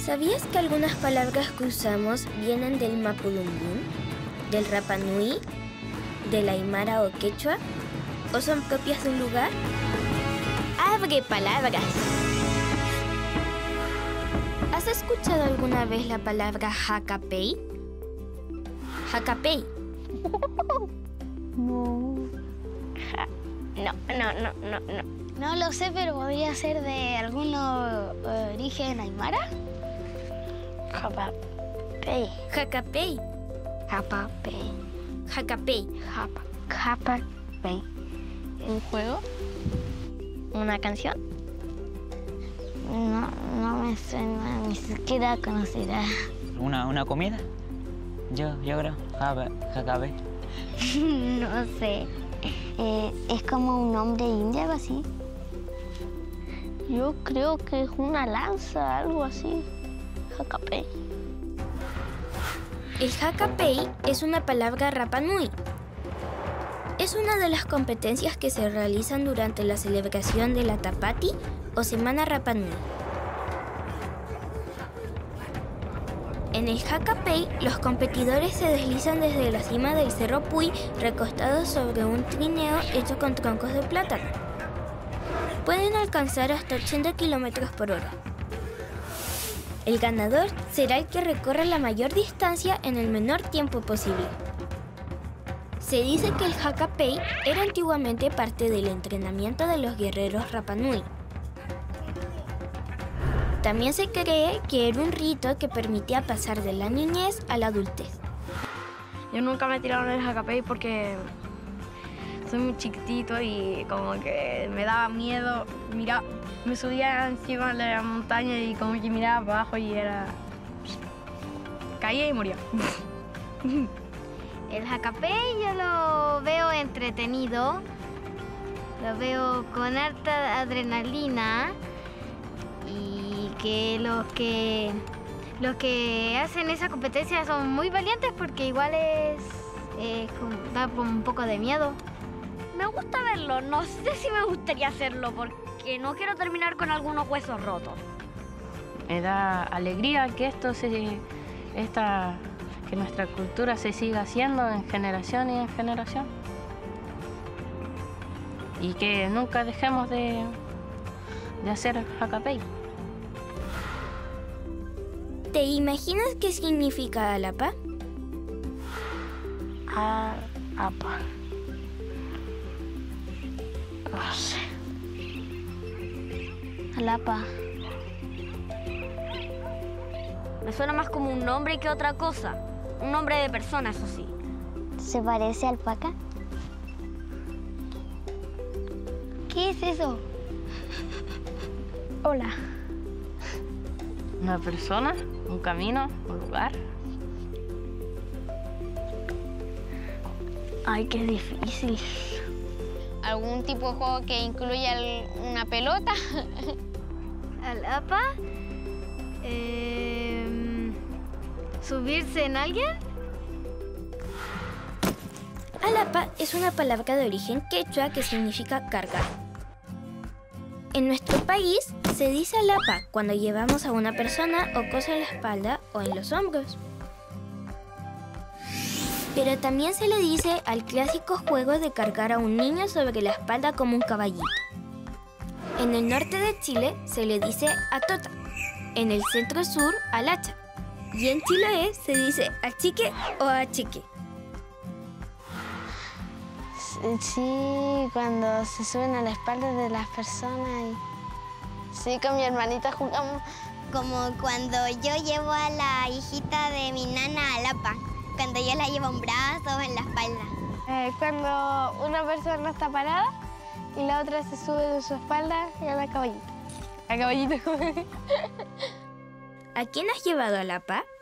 ¿Sabías que algunas palabras que usamos vienen del mapudungún, del Rapa Nui, del aymara o quechua, o son propias de un lugar? ¡Abre palabras! ¿Has escuchado alguna vez la palabra jacapey? Jacapey. No. No. No lo sé, pero podría ser de algún origen aymara. Jacapey. Jacapey. Jacapey. Jacapey. Jacapey. ¿Un juego? ¿Una canción? No me suena, ni siquiera conocerá. ¿Una comida? Yo creo. Jacapey. No sé. ¿Es como un nombre indio, algo así? Yo creo que es una lanza, algo así. Jacapey. El jacapey es una palabra Rapa Nui. Es una de las competencias que se realizan durante la celebración de la Tapati o Semana Rapa Nui. En el jacapey, los competidores se deslizan desde la cima del Cerro Puy recostados sobre un trineo hecho con troncos de plátano. Pueden alcanzar hasta 80 kilómetros por hora. El ganador será el que recorra la mayor distancia en el menor tiempo posible. Se dice que el jacapey era antiguamente parte del entrenamiento de los guerreros Rapa Nui. También se cree que era un rito que permitía pasar de la niñez a la adultez. Yo nunca me tiraron el jacapey porque soy muy chiquitito y como que me daba miedo. Mira, me subía encima de la montaña y como que miraba para abajo y era... caía y moría. El jacapey yo lo veo entretenido, lo veo con harta adrenalina y que los que hacen esa competencia son muy valientes porque igual da un poco de miedo. Me gusta verlo, no sé si me gustaría hacerlo porque no quiero terminar con algunos huesos rotos. Me da alegría que que nuestra cultura se siga haciendo en generación y en generación. Y que nunca dejemos de hacer jacapey. ¿Te imaginas qué significa Alapa? Apa. No sé. Alapa. Me suena más como un nombre que otra cosa. Un nombre de persona, eso sí. ¿Se parece a alpaca? ¿Qué es eso? Hola. ¿Una persona? ¿Un camino? ¿Un lugar? Ay, qué difícil. ¿Algún tipo de juego que incluya una pelota? ¿Alapa? ¿Subirse en alguien? Alapa es una palabra de origen quechua que significa cargar. En nuestro país se dice alapa cuando llevamos a una persona o cosa en la espalda o en los hombros. Pero también se le dice al clásico juego de cargar a un niño sobre la espalda como un caballito. En el norte de Chile se le dice atota, en el centro-sur alacha, y en Chiloé se dice achique o achique. Sí, cuando se suben a la espalda de las personas. Sí, con mi hermanita jugamos. Como cuando yo llevo a la hijita de mi nana a Alapa, cuando yo la llevo a un brazo o en la espalda. Cuando una persona está parada y la otra se sube de su espalda y a la caballito. A caballito. ¿A quién has llevado a Alapa?